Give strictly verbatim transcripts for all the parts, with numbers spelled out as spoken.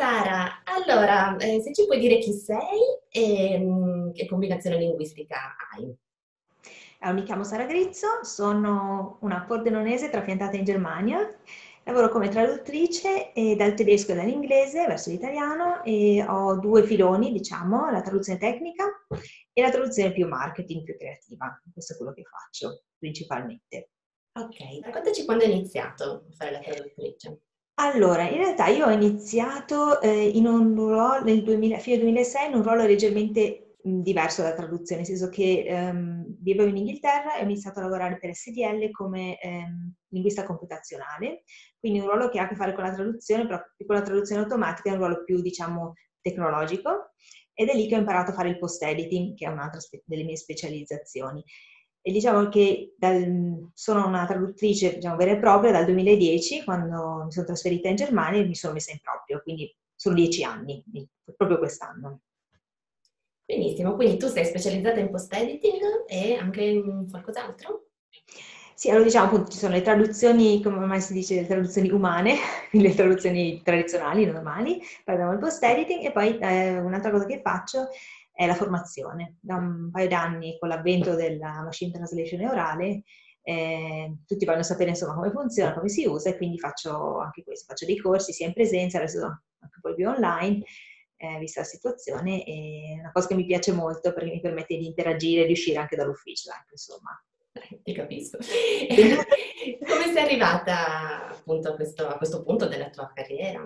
Sara, allora, eh, se ci puoi dire chi sei e mm, che combinazione linguistica hai. Allora, mi chiamo Sara Grizzo, sono una pordenonese trapiantata in Germania, lavoro come traduttrice e dal tedesco e dall'inglese verso l'italiano e ho due filoni, diciamo, la traduzione tecnica e la traduzione più marketing, più creativa. Questo è quello che faccio principalmente. Ok, raccontaci quando hai iniziato a fare la traduttrice. Allora, in realtà io ho iniziato eh, in un ruolo nel duemila, fine duemilasei in un ruolo leggermente mh, diverso dalla traduzione, nel senso che ehm, vivevo in Inghilterra e ho iniziato a lavorare per S D L come ehm, linguista computazionale, quindi un ruolo che ha a che fare con la traduzione, però più con la traduzione automatica è un ruolo più, diciamo, tecnologico, ed è lì che ho imparato a fare il post-editing, che è un'altra spe- delle mie specializzazioni. E diciamo che dal- sono una traduttrice, diciamo, vera e propria dal duemiladieci, quando mi sono trasferita in Germania e mi sono messa in proprio, quindi sono dieci anni, proprio quest'anno. Benissimo, quindi tu sei specializzata in post-editing e anche in qualcos'altro? Sì, allora diciamo appunto ci sono le traduzioni, come ormai si dice, le traduzioni umane, quindi le traduzioni tradizionali, normali, poi abbiamo il post-editing e poi eh, un'altra cosa che faccio è la formazione. Da un paio d'anni con l'avvento della machine translation orale, eh, tutti vogliono sapere insomma come funziona, come si usa e quindi faccio anche questo, faccio dei corsi sia in presenza, adesso anche poi più online, eh, vista la situazione, e è una cosa che mi piace molto perché mi permette di interagire e di uscire anche dall'ufficio, ecco, insomma. Eh, Ti capisco. Come sei arrivata appunto a questo, a questo punto della tua carriera?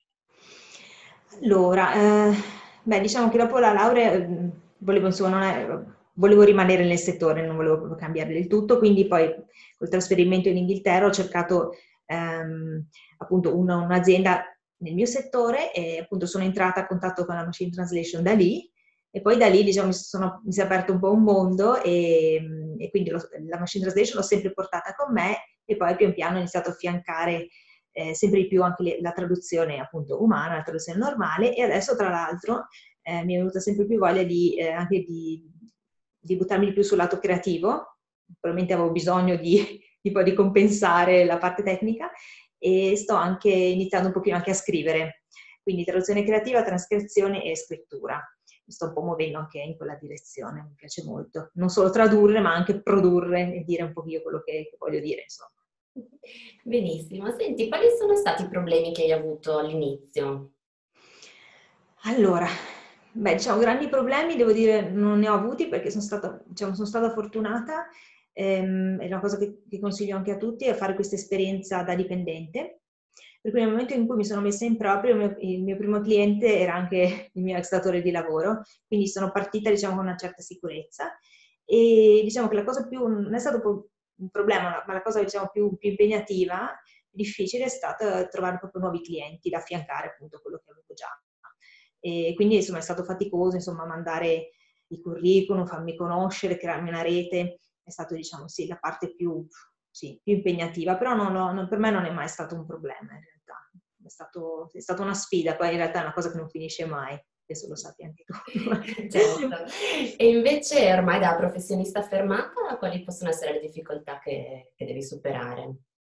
Allora, eh, beh, diciamo che dopo la laurea eh, volevo, insomma, non è- volevo rimanere nel settore, non volevo proprio cambiare del tutto, quindi poi col trasferimento in Inghilterra ho cercato ehm, appunto una- un'azienda nel mio settore e appunto sono entrata a contatto con la machine translation da lì e poi da lì diciamo mi, sono- mi si è aperto un po' un mondo e, e quindi lo- la machine translation l'ho sempre portata con me e poi pian piano ho iniziato a affiancare eh, sempre di più anche le- la traduzione appunto umana, la traduzione normale e adesso tra l'altro eh, mi è venuta sempre più voglia di, eh, anche di, di buttarmi di più sul lato creativo, probabilmente avevo bisogno di, di poi di compensare la parte tecnica e sto anche iniziando un pochino anche a scrivere, quindi traduzione creativa, trascrizione e scrittura. Mi sto un po' muovendo anche in quella direzione, mi piace molto. Non solo tradurre, ma anche produrre e dire un pochino quello che, che voglio dire, insomma. Benissimo. Senti, quali sono stati i problemi che hai avuto all'inizio? Allora, beh, diciamo, grandi problemi devo dire non ne ho avuti perché sono stata, diciamo, sono stata fortunata, ehm, è una cosa che, che consiglio anche a tutti, è fare questa esperienza da dipendente. Per cui nel momento in cui mi sono messa in proprio, il mio, il mio primo cliente era anche il mio ex datore di lavoro, quindi sono partita, diciamo, con una certa sicurezza. E diciamo che la cosa più, non è stato po- un problema, ma la cosa, diciamo, più, più impegnativa, difficile, è stata trovare proprio nuovi clienti da affiancare appunto a quello che avevo già. E quindi insomma è stato faticoso insomma mandare i curriculum, farmi conoscere, crearmi una rete, è stato diciamo sì la parte più, sì, più impegnativa, però non ho- non- per me non è mai stato un problema in realtà, è stato, è stata una sfida, poi in realtà è una cosa che non finisce mai, adesso lo sappi anche tu. Certo. E invece ormai da professionista affermata, quali possono essere le difficoltà che, che devi superare?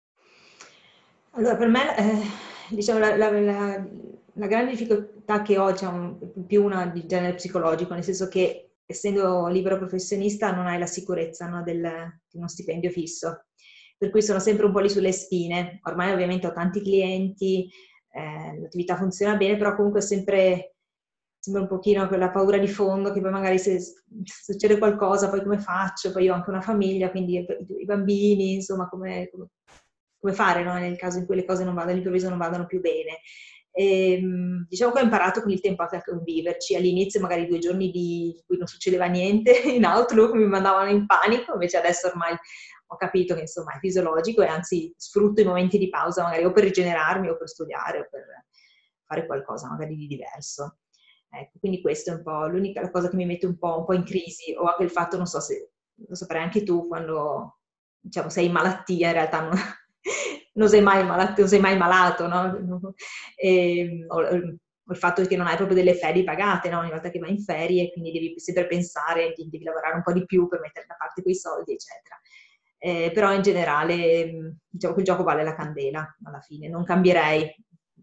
Allora, per me, eh, diciamo, la, la- la- la grande difficoltà che ho, diciamo, è più una di genere psicologico, nel senso che essendo libero professionista non hai la sicurezza, no, del- di uno stipendio fisso, per cui sono sempre un po' lì sulle spine. Ormai ovviamente ho tanti clienti, eh, l'attività funziona bene, però comunque è sempre, sempre un pochino quella paura di fondo che poi magari se succede qualcosa, poi come faccio? Poi io ho anche una famiglia, quindi i, i bambini, insomma, come, come- come fare, no? Nel caso in cui le cose non vadano, all'improvviso non vadano più bene. E, diciamo che ho imparato con il tempo anche a conviverci. All'inizio magari due giorni di in cui non succedeva niente in Outlook mi mandavano in panico, invece adesso ormai ho capito che insomma è fisiologico e anzi sfrutto i momenti di pausa magari o per rigenerarmi o per studiare o per fare qualcosa magari di diverso. Ecco, quindi questo è un po' l'unica cosa che mi mette un po', un po' in crisi, o anche il fatto, non so se lo saprai anche tu, quando diciamo, sei in malattia, in realtà non, non sei mai malato, non sei mai malato, no? E, o, o il fatto che non hai proprio delle ferie pagate, no? Ogni volta che vai in ferie, quindi devi sempre pensare, devi, devi lavorare un po' di più per mettere da parte quei soldi, eccetera. Eh, però in generale, diciamo che il gioco vale la candela alla fine, non cambierei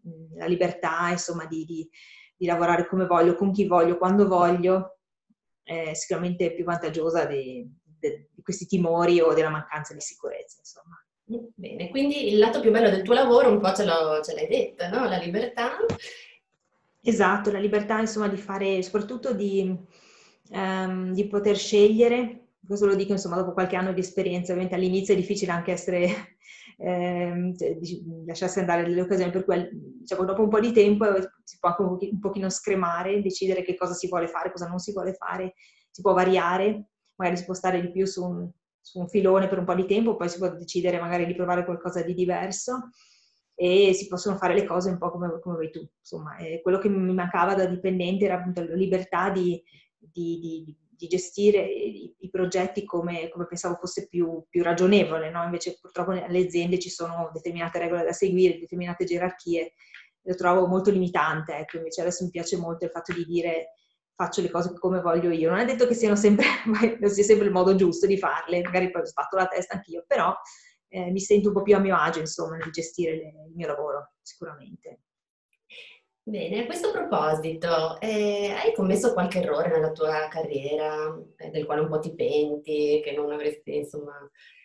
la libertà, insomma, di, di, di lavorare come voglio, con chi voglio, quando voglio, è sicuramente più vantaggiosa di, di, di questi timori o della mancanza di sicurezza, insomma. Bene, quindi il lato più bello del tuo lavoro un po' ce l'ho- ce l'hai detto, no? La libertà. Esatto, la libertà insomma di fare, soprattutto di, ehm, di poter scegliere, questo lo dico insomma dopo qualche anno di esperienza, ovviamente all'inizio è difficile anche essere, ehm, cioè, di- lasciarsi andare delle occasioni, per cui diciamo, dopo un po' di tempo eh, si può anche un pochino, un pochino scremare, decidere che cosa si vuole fare, cosa non si vuole fare, si può variare, magari si può stare di più su un, su un filone per un po' di tempo, poi si può decidere magari di provare qualcosa di diverso e si possono fare le cose un po' come, come vuoi tu. Insomma, eh, quello che mi mancava da dipendente era appunto la libertà di, di, di, di gestire i, i progetti come, come pensavo fosse più, più ragionevole, no? Invece purtroppo alle aziende ci sono determinate regole da seguire, determinate gerarchie, lo trovo molto limitante, ecco. Invece adesso mi piace molto il fatto di dire faccio le cose come voglio io. Non è detto che siano sempre, non sia sempre il modo giusto di farle, magari poi sbatto la testa anch'io, però eh, mi sento un po' più a mio agio, insomma, nel gestire le, il mio lavoro, sicuramente. Bene, a questo proposito, eh, hai commesso qualche errore nella tua carriera, eh, del quale un po' ti penti, che non avresti, insomma,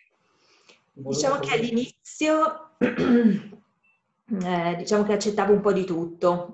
voluto Diciamo che commettere? all'inizio, eh, diciamo che accettavo un po' di tutto.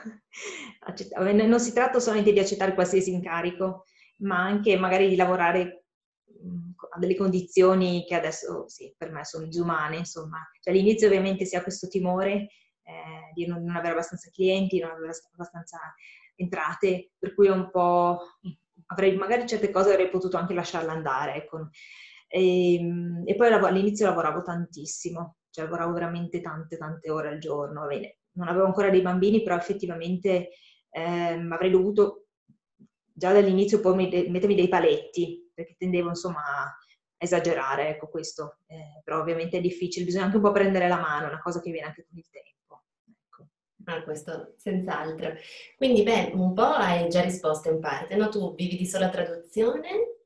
Accettavo- non si tratta solamente di accettare qualsiasi incarico, ma anche magari di lavorare mh, a delle condizioni che adesso sì, per me sono disumane, insomma. Cioè, all'inizio ovviamente si ha questo timore eh, di non, non avere abbastanza clienti, non avere abbastanza entrate, per cui è un po' avrei magari certe cose avrei potuto anche lasciarle andare, ecco. E, e poi all'inizio lavoravo tantissimo, cioè lavoravo veramente tante tante ore al giorno. Va bene, non avevo ancora dei bambini, però effettivamente ehm, avrei dovuto già dall'inizio poi mettermi dei paletti, perché tendevo insomma a esagerare, ecco questo. Eh, però ovviamente è difficile, bisogna anche un po' prendere la mano, è una cosa che viene anche con il tempo. Ecco. Ah, questo senz'altro. Quindi, beh, un po' hai già risposto in parte, no? Tu vivi di sola traduzione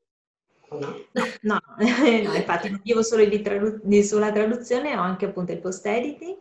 o no? No, no, no, infatti non vivo solo di, tradu- di sulla traduzione, ho anche appunto il post-editing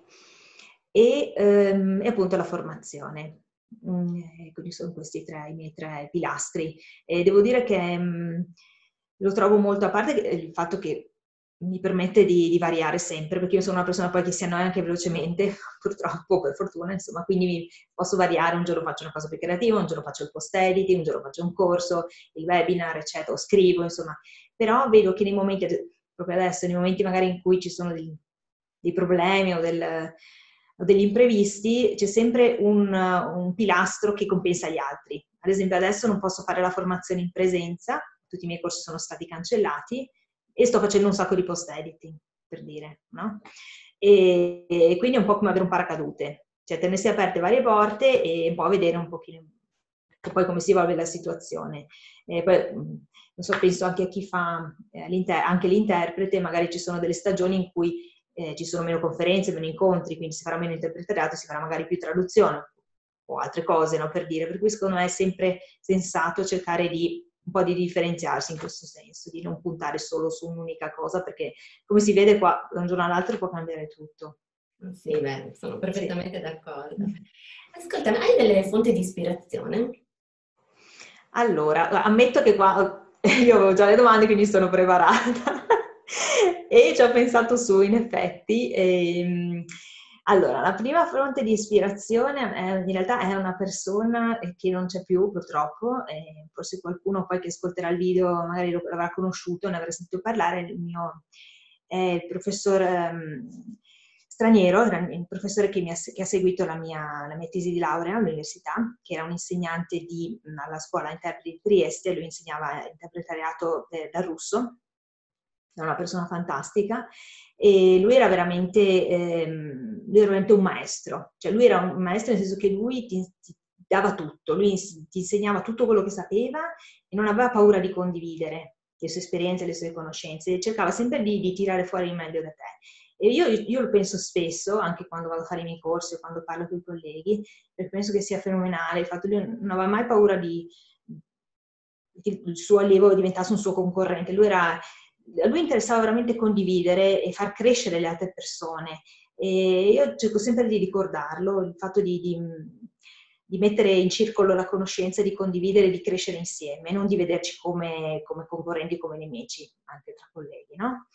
e, ehm, e appunto la formazione. Mm, e quindi sono questi tre i miei tre pilastri. E devo dire che mm, lo trovo molto, a parte che- il fatto che mi permette di, di variare sempre, perché io sono una persona poi che si annoia anche velocemente, purtroppo, per fortuna, insomma, quindi mi- posso variare, un giorno faccio una cosa più creativa, un giorno faccio il post-editing, un giorno faccio un corso, il webinar, eccetera, o scrivo, insomma. Però vedo che nei momenti, proprio adesso, nei momenti magari in cui ci sono dei, dei problemi o, del, o degli imprevisti, c'è sempre un, un pilastro che compensa gli altri. Ad esempio adesso non posso fare la formazione in presenza, tutti i miei corsi sono stati cancellati e sto facendo un sacco di post-editing, per dire, no? E, e quindi è un po' come avere un paracadute, cioè tenersi aperte varie porte e un po' vedere un pochino poi come si evolve la situazione. E poi, non so, penso anche a chi fa eh, anche l'interprete, magari ci sono delle stagioni in cui eh, ci sono meno conferenze, meno incontri, quindi si farà meno interpretariato, si farà magari più traduzione o altre cose, no, per dire. Per cui secondo me è sempre sensato cercare di un po' di differenziarsi in questo senso, di non puntare solo su un'unica cosa, perché come si vede qua, da un giorno all'altro può cambiare tutto. Sì, beh, sono Sì. perfettamente d'accordo. Ascolta, ma hai delle fonti di ispirazione? Allora, ammetto che qua io avevo già le domande, quindi sono preparata e ci ho pensato su, in effetti. Ehm, allora, la prima fonte di ispirazione è, in realtà è una persona che non c'è più purtroppo, e forse qualcuno poi che ascolterà il video magari lo, l'avrà conosciuto, ne avrà sentito parlare, il mio è il professor ehm, straniero, il professore che, mi ha, che ha seguito la mia, la mia tesi di laurea all'università, che era un insegnante di, alla scuola interpreti di Trieste, lui insegnava interpretariato eh, dal russo, era una persona fantastica e lui era veramente, ehm, lui era veramente un maestro, cioè lui era un maestro nel senso che lui ti, ti dava tutto, lui ti insegnava tutto quello che sapeva e non aveva paura di condividere le sue esperienze, le sue conoscenze, cercava sempre di, di tirare fuori il meglio da te. E io, io lo penso spesso, anche quando vado a fare i miei corsi o quando parlo con i colleghi, perché penso che sia fenomenale il fatto che lui non aveva mai paura di, che il suo allievo diventasse un suo concorrente. Lui era, a lui interessava veramente condividere e far crescere le altre persone. E io cerco sempre di ricordarlo, il fatto di, di, di mettere in circolo la conoscenza, di condividere, di crescere insieme, non di vederci come, come concorrenti, come nemici, anche tra colleghi, no?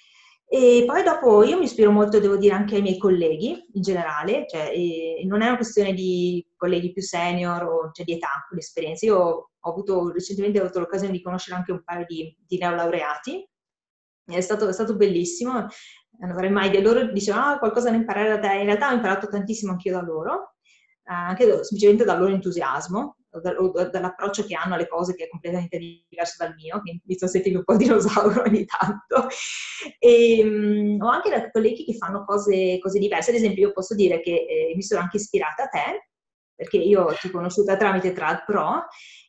E poi dopo io mi ispiro molto, devo dire, anche ai miei colleghi in generale, cioè eh, non è una questione di colleghi più senior o cioè, di età, di esperienza. Io ho avuto, recentemente ho avuto l'occasione di conoscere anche un paio di, di neolaureati, è stato, è stato bellissimo, non avrei mai, di loro dicevano ah, qualcosa da imparare da te, in realtà ho imparato tantissimo anch'io da loro, eh, anche semplicemente dal loro entusiasmo, o, da, o dall'approccio che hanno alle cose che è completamente diverso dal mio, che mi sto sentendo un po' dinosauro ogni tanto, e um, ho anche da colleghi che fanno cose, cose diverse, ad esempio io posso dire che eh, mi sono anche ispirata a te, perché io ti ho conosciuta tramite Trad Pro,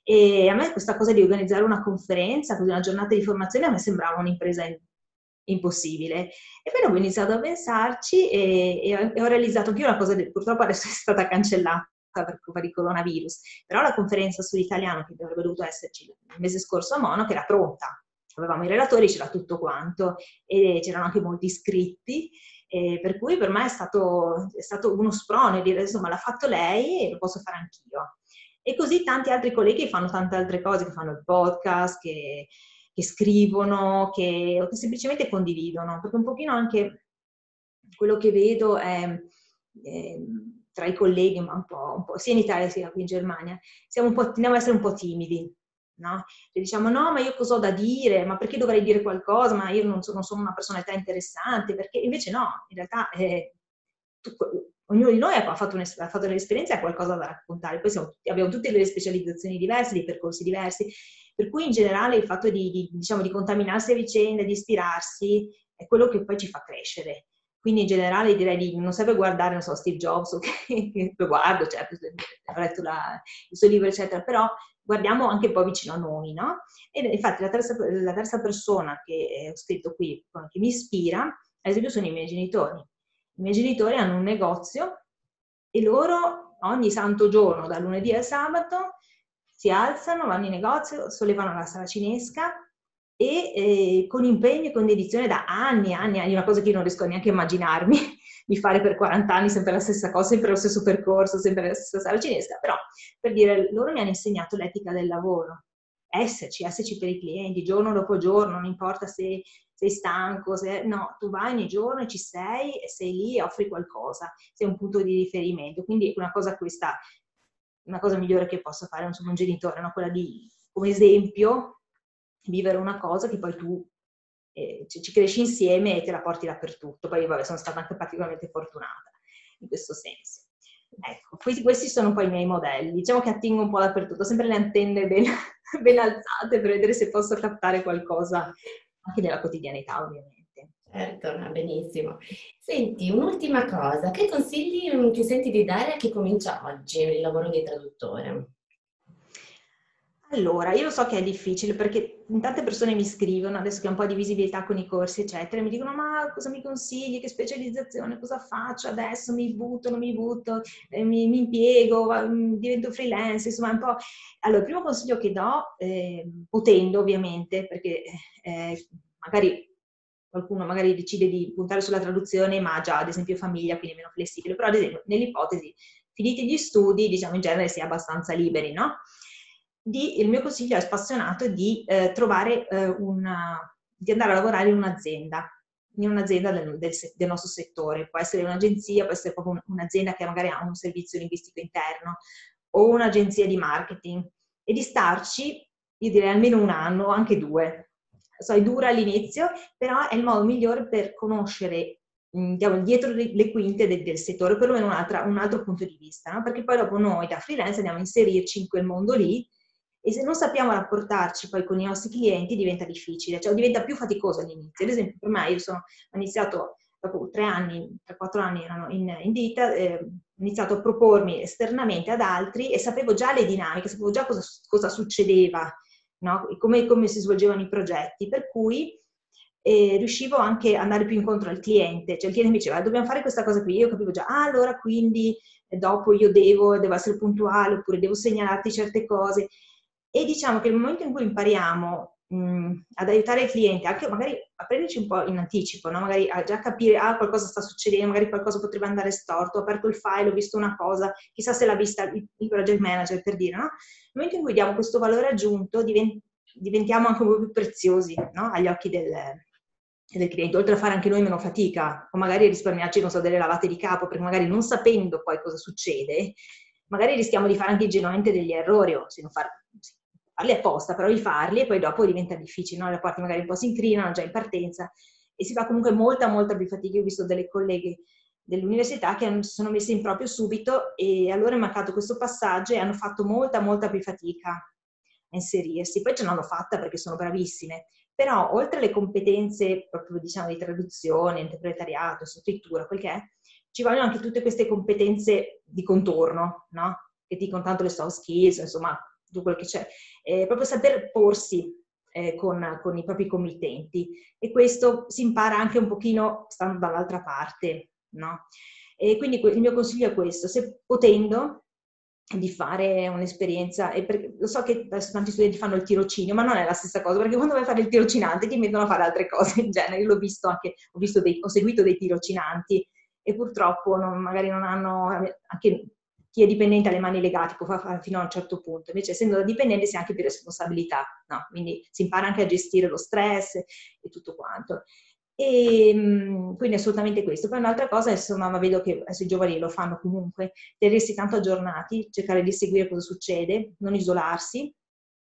e a me questa cosa di organizzare una conferenza, così una giornata di formazione, a me sembrava un'impresa impossibile. E poi ho iniziato a pensarci e, e ho realizzato anche io una cosa, che purtroppo adesso è stata cancellata per colpa di coronavirus, però la conferenza sull'italiano che avrebbe dovuto esserci il mese scorso a Monaco era pronta. Avevamo i relatori, c'era tutto quanto e c'erano anche molti iscritti, eh, per cui per me è stato, è stato uno sprone dire insomma l'ha fatto lei e lo posso fare anch'io. E così tanti altri colleghi fanno tante altre cose, che fanno il podcast, che, che scrivono, che, o che semplicemente condividono, perché un pochino anche quello che vedo è, è tra i colleghi, ma un po', un po' sia in Italia sia qui in Germania, siamo un po', tendiamo a essere un po' timidi, no? E diciamo no, ma io cosa ho da dire? Ma perché dovrei dire qualcosa? Ma io non sono, non sono una personalità interessante, perché invece no, in realtà eh, tu, ognuno di noi ha fatto, ha fatto delle esperienze e ha qualcosa da raccontare, poi siamo, abbiamo tutte delle specializzazioni diverse, dei percorsi diversi, per cui in generale il fatto di, di, diciamo, di contaminarsi a vicenda, di ispirarsi, è quello che poi ci fa crescere. Quindi in generale direi di non serve guardare, non so, Steve Jobs, che, che lo guardo, certo, ho letto la, il suo libro, eccetera, però guardiamo anche un po' vicino a noi, no? E infatti la terza, la terza persona che ho scritto qui, che mi ispira, ad esempio, sono i miei genitori. I miei genitori hanno un negozio e loro ogni santo giorno, dal lunedì al sabato, si alzano, vanno in negozio, sollevano la saracinesca e eh, con impegno e con dedizione da anni, anni, anni, una cosa che io non riesco neanche a immaginarmi di fare per quaranta anni, sempre la stessa cosa, sempre lo stesso percorso, sempre la stessa saracinesca, però per dire, loro mi hanno insegnato l'etica del lavoro, esserci, esserci per i clienti, giorno dopo giorno, non importa se sei stanco, se, no, tu vai ogni giorno e ci sei, e sei lì e offri qualcosa, sei un punto di riferimento, quindi una cosa questa, una cosa migliore che possa fare insomma, un genitore, no? Quella di, come esempio, vivere una cosa che poi tu eh, ci, ci cresci insieme e te la porti dappertutto. Poi vabbè, sono stata anche particolarmente fortunata in questo senso. Ecco, questi, questi sono un po' i miei modelli. Diciamo che attingo un po' dappertutto, sempre le antenne ben, ben alzate per vedere se posso captare qualcosa anche nella quotidianità, ovviamente. Certo, no, benissimo. Senti, un'ultima cosa, che consigli ti senti di dare a chi comincia oggi il lavoro di traduttore? Allora, io lo so che è difficile perché tante persone mi scrivono, adesso che ho un po' di visibilità con i corsi, eccetera, e mi dicono ma cosa mi consigli, che specializzazione, cosa faccio adesso, mi butto, non mi butto, eh, mi, mi impiego, va, divento freelance, insomma un po'. Allora, il primo consiglio che do, eh, potendo ovviamente, perché eh, magari qualcuno magari decide di puntare sulla traduzione ma ha già ad esempio famiglia, quindi è meno flessibile, però ad esempio nell'ipotesi finiti gli studi, diciamo in genere si è abbastanza liberi, no? Di, il mio consiglio è spassionato di eh, trovare eh, una, di andare a lavorare in un'azienda, in un'azienda del, del, del nostro settore, può essere un'agenzia, può essere proprio un'azienda che magari ha un servizio linguistico interno o un'agenzia di marketing e di starci, io direi almeno un anno o anche due. So, è dura all'inizio, però è il modo migliore per conoscere diciamo, dietro le quinte del, del settore, perlomeno un, un altro punto di vista, no? Perché poi dopo noi da freelance andiamo a inserirci in quel mondo lì e se non sappiamo rapportarci poi con i nostri clienti diventa difficile, cioè diventa più faticoso all'inizio. Ad esempio per me io sono, ho iniziato dopo tre anni, tre quattro anni erano in, in Dita, eh, ho iniziato a propormi esternamente ad altri e sapevo già le dinamiche, sapevo già cosa, cosa succedeva, no? Come, come si svolgevano i progetti, per cui eh, riuscivo anche ad andare più incontro al cliente, cioè il cliente mi diceva dobbiamo fare questa cosa qui, io capivo già, ah allora quindi eh, dopo io devo, devo essere puntuale oppure devo segnalarti certe cose. E diciamo che nel momento in cui impariamo mh, ad aiutare il cliente, anche magari a prenderci un po' in anticipo, no? Magari a già capire, ah, qualcosa sta succedendo, magari qualcosa potrebbe andare storto, ho aperto il file, ho visto una cosa, chissà se l'ha vista il, il project manager, per dire, no? Nel momento in cui diamo questo valore aggiunto, divent, diventiamo anche un po' più preziosi, no? Agli occhi del, del cliente, oltre a fare anche noi meno fatica, o magari risparmiarci, non so, delle lavate di capo, perché magari non sapendo poi cosa succede, magari rischiamo di fare anche ingenuamente degli errori, o se non far, farli apposta, però di farli e poi dopo diventa difficile, no? Le porte magari un po' si incrinano già in partenza e si fa comunque molta, molta più fatica. Io ho visto delle colleghe dell'università che si sono messe in proprio subito e a loro è mancato questo passaggio e hanno fatto molta, molta più fatica a inserirsi. Poi ce l'hanno fatta perché sono bravissime, però oltre alle competenze proprio, diciamo, di traduzione, interpretariato, scrittura, quel che è, ci vogliono anche tutte queste competenze di contorno, no? Che dicono tanto le soft skills, insomma, tutto quello che c'è. Eh, proprio saper porsi eh, con, con i propri committenti. E questo si impara anche un pochino stando dall'altra parte, no? E quindi il mio consiglio è questo, se potendo, di fare un'esperienza, e perché lo so che adesso tanti studenti fanno il tirocinio, ma non è la stessa cosa, perché quando vai a fare il tirocinante ti mettono a fare altre cose in genere. Io l'ho visto anche, ho, visto dei, ho seguito dei tirocinanti e purtroppo non, magari non hanno, anche chi è dipendente ha le mani legate, può fare fino a un certo punto, invece essendo da dipendente si ha anche più responsabilità, no? Quindi si impara anche a gestire lo stress e tutto quanto. E quindi assolutamente questo. Poi un'altra cosa, insomma, ma vedo che adesso i giovani lo fanno comunque, tenersi tanto aggiornati, cercare di seguire cosa succede, non isolarsi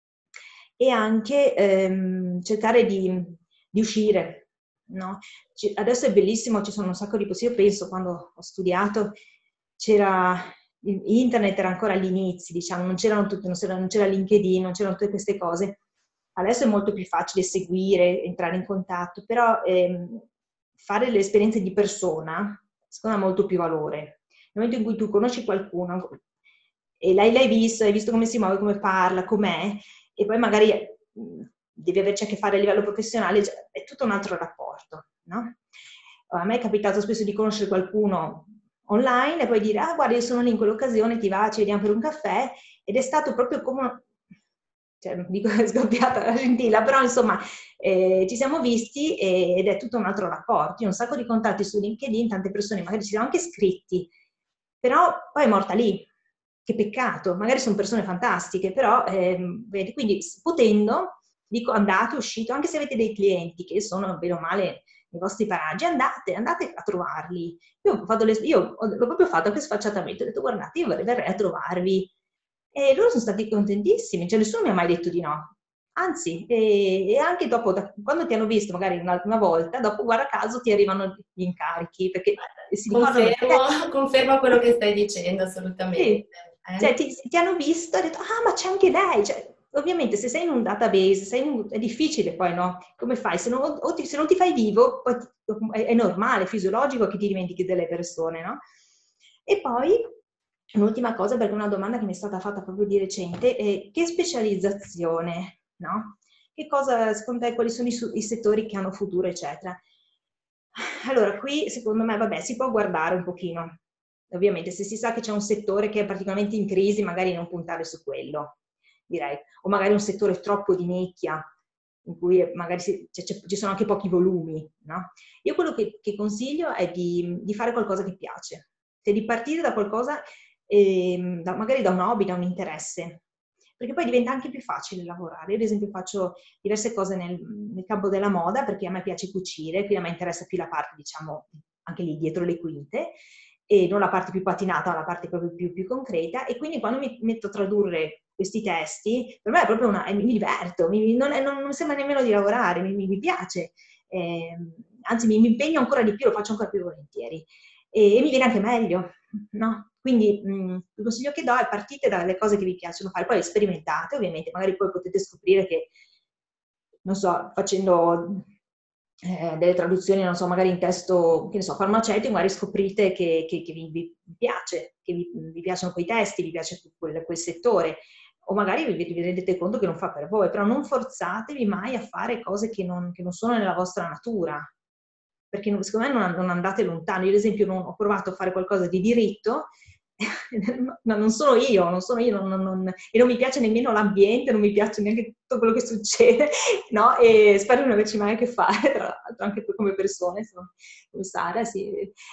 e anche ehm, cercare di, di uscire, no? Adesso è bellissimo, ci sono un sacco di possibilità. Io penso, quando ho studiato, c'era internet, era ancora agli inizi, diciamo, non c'erano tutte, non c'era, non c'era LinkedIn, non c'erano tutte queste cose. Adesso è molto più facile seguire, entrare in contatto, però ehm, fare le esperienze di persona, secondo me ha molto più valore. Nel momento in cui tu conosci qualcuno e l'hai, l'hai visto, hai visto come si muove, come parla, com'è, e poi magari mh, devi averci a che fare a livello professionale, è tutto un altro rapporto, no? A me è capitato spesso di conoscere qualcuno online e poi dire, ah guarda, io sono lì in quell'occasione, ti va, ci vediamo per un caffè, ed è stato proprio come una... cioè non dico che è scoppiata la scintilla, però insomma eh, ci siamo visti e, ed è tutto un altro rapporto. Io ho un sacco di contatti su LinkedIn, tante persone magari ci siamo anche iscritti, però poi è morta lì. Che peccato, magari sono persone fantastiche, però eh, vedi, quindi potendo, dico andate, uscite, anche se avete dei clienti che sono bene o male nei vostri paraggi, andate, andate a trovarli. Io ho, fatto le, io l'ho proprio fatto anche sfacciatamente, ho detto guardate, io verrei a trovarvi. E loro sono stati contentissimi, cioè nessuno mi ha mai detto di no. Anzi, e, e anche dopo, da, quando ti hanno visto magari una, una volta, dopo guarda caso ti arrivano gli incarichi, perché si Confermo, ricordano... confermo quello che stai dicendo, assolutamente. Sì. Eh? Cioè, ti, ti hanno visto e hanno detto, ah, ma c'è anche lei. Cioè, ovviamente, se sei in un database, sei in un, è difficile poi, no? Come fai? Se non, o ti, se non ti fai vivo, poi è, è normale, è fisiologico che ti dimentichi delle persone, no? E poi, un'ultima cosa, perché è una domanda che mi è stata fatta proprio di recente, è che specializzazione, no? Che cosa, secondo te, quali sono i, i settori che hanno futuro, eccetera? Allora, qui, secondo me, vabbè, si può guardare un pochino. Ovviamente, se si sa che c'è un settore che è praticamente in crisi, magari non puntare su quello, direi. O magari un settore troppo di nicchia, in cui magari si, c- c- ci sono anche pochi volumi, no? Io quello che, che consiglio è di, di fare qualcosa che piace, cioè di partire da qualcosa, eh, da, magari da un hobby, da un interesse, perché poi diventa anche più facile lavorare. Io ad esempio faccio diverse cose nel, nel campo della moda, perché a me piace cucire, quindi a me interessa più la parte, diciamo, anche lì dietro le quinte, e non la parte più patinata, ma la parte proprio più, più concreta, e quindi quando mi metto a tradurre questi testi, per me è proprio una... mi diverto, mi, non, è, non, non sembra nemmeno di lavorare, mi, mi piace, eh, anzi mi, mi impegno ancora di più, lo faccio ancora più volentieri, e, e mi viene anche meglio, no? Quindi mh, il consiglio che do è partite dalle cose che vi piacciono fare, poi sperimentate, ovviamente, magari poi potete scoprire che, non so, facendo... Eh, delle traduzioni, non so, magari in testo, che ne so, farmaceutico, magari scoprite che, che, che vi, vi piace, che vi, vi piacciono quei testi, vi piace quel, quel settore, o magari vi, vi rendete conto che non fa per voi, però non forzatevi mai a fare cose che non, che non sono nella vostra natura, perché non, secondo me non, non andate lontano. Io ad esempio non, ho provato a fare qualcosa di diritto, no, non sono io, non sono io, non, non, non, e non mi piace nemmeno l'ambiente, non mi piace neanche tutto quello che succede, no? E spero di non averci mai a che fare, tra l'altro, anche come persone, insomma, come Sara, sì.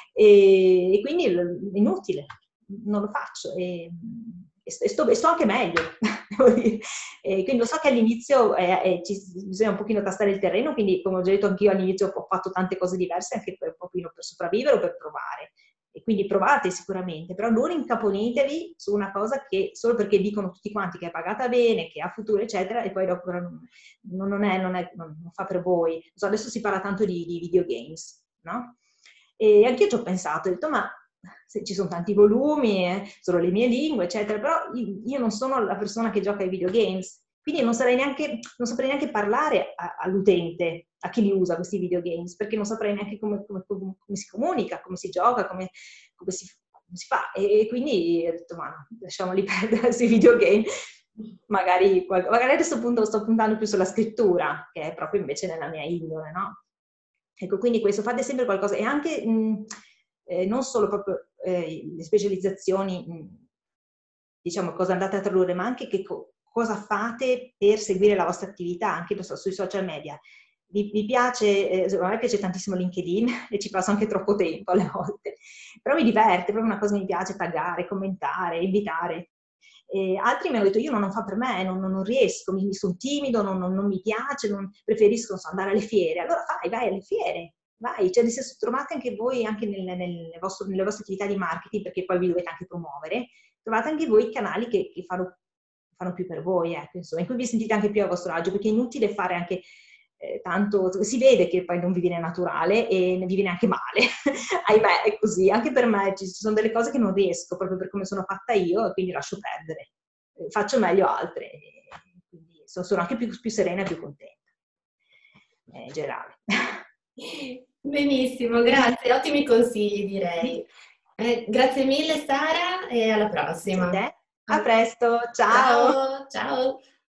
E, e quindi è inutile, non lo faccio. E, e sto, e sto anche meglio, devo dire. E quindi lo so che all'inizio eh, eh, ci, bisogna un pochino tastare il terreno, quindi come ho già detto anch'io all'inizio ho fatto tante cose diverse anche per, un pochino per sopravvivere o per provare. E quindi provate sicuramente, però non incaponitevi su una cosa che solo perché dicono tutti quanti che è pagata bene, che ha futuro, eccetera, e poi dopo non, non, è, non, è, non fa per voi. So, adesso si parla tanto di, di videogames, no? E anche io ci ho pensato, ho detto, ma se ci sono tanti volumi, eh, sono le mie lingue, eccetera, però io non sono la persona che gioca ai videogames, quindi non, sarei neanche, non saprei neanche parlare a, all'utente, a chi li usa questi videogames, perché non saprei neanche come, come, come si comunica, come si gioca, come, come, si, come si fa. E, e quindi ho detto, ma no, lasciamoli perdere questi videogame. Magari, magari a questo punto sto puntando più sulla scrittura, che è proprio invece nella mia indole, no? Ecco, quindi questo, fate sempre qualcosa. E anche... Mh, Eh, non solo proprio eh, le specializzazioni, mh, diciamo cosa andate a tradurre, ma anche che co- cosa fate per seguire la vostra attività, anche so, sui social media. Vi, vi piace, eh, a me piace tantissimo LinkedIn e ci passo anche troppo tempo alle volte, però mi diverte, proprio una cosa che mi piace, taggare, commentare, invitare. E altri mi hanno detto io non, non fa per me, non, non, non riesco, mi, mi sono timido, non, non, non mi piace, non, preferisco so, andare alle fiere. Allora vai, vai alle fiere, vai, cioè nel senso trovate anche voi, anche nel, nel vostro, nelle vostre attività di marketing, perché poi vi dovete anche promuovere, trovate anche voi canali che, che fanno, fanno più per voi, ecco, insomma, in cui vi sentite anche più a vostro agio, perché è inutile fare anche eh, tanto, si vede che poi non vi viene naturale e vi viene anche male, ahimè è così, anche per me ci sono delle cose che non riesco, proprio per come sono fatta io, e quindi lascio perdere, faccio meglio altre, quindi sono, sono anche più, più serena e più contenta, in generale. Benissimo, grazie, ottimi consigli direi. Eh, grazie mille Sara e alla prossima. A presto, ciao! Ciao, ciao!